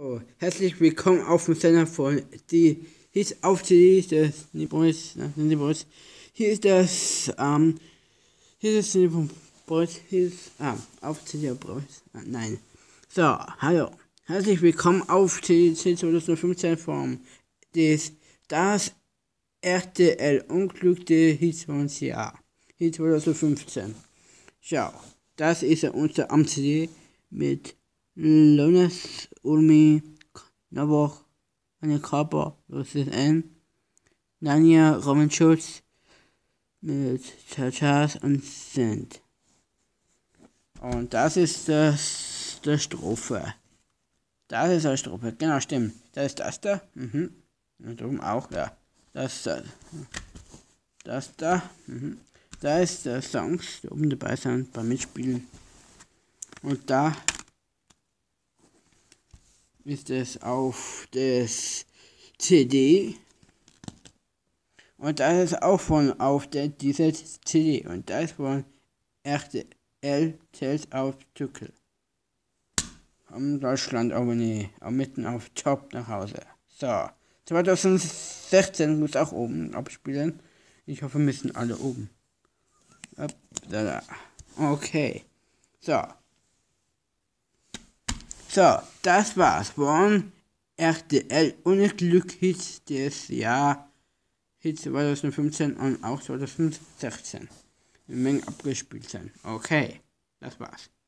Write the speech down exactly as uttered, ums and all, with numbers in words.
Oh, herzlich willkommen auf dem Sender von die Hits auf C D des Niboris. Hier ist das, ähm, hier ist das Niboris, hier ist, ah, auf C D Boris, ah, nein. So, hallo, herzlich willkommen auf C D zwanzig fünfzehn vom des, das R T L Unglück der Hits von Jahr, Hits zwanzig fünfzehn. Schau, das ist unser am C D mit Lones Ulmi, Naboch, Anja Körper, Lucius N, Nanja Roman-Schulz mit Chachas und Send. Und das ist das, der Strophe. Das ist eine Strophe, genau, stimmt. Das ist das da. Mhm. Und oben auch, ja. Das ist das. Das da. Mhm. Da ist der Songs, die oben dabei sind beim Mitspielen. Und da ist es auf das C D und das ist auch von auf der dieser C D und das ist von R T L zählt auf Tückel. Von Deutschland aber nie, auch mitten auf Job nach Hause. So, zwanzig sechzehn muss auch oben abspielen. Ich hoffe, wir müssen alle oben. Okay, so. So, das war's von R T L Unglück Hits des Jahr Hits zwanzig fünfzehn und auch zwanzig sechzehn. Eine Menge abgespielt sind. Okay, das war's.